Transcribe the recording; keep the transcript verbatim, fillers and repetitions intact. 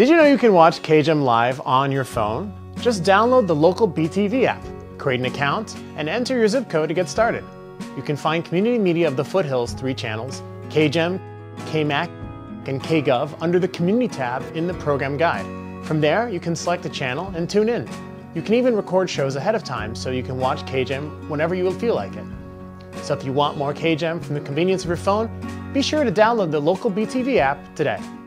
Did you know you can watch K G E M live on your phone? Just download the LocalBTV app, create an account, and enter your zip code to get started. You can find community media of the Foothills three channels, K G E M, K M A C, and K Gov under the Community tab in the program guide. From there, you can select a channel and tune in. You can even record shows ahead of time so you can watch K G E M whenever you will feel like it. So if you want more K G E M from the convenience of your phone, be sure to download the LocalBTV app today.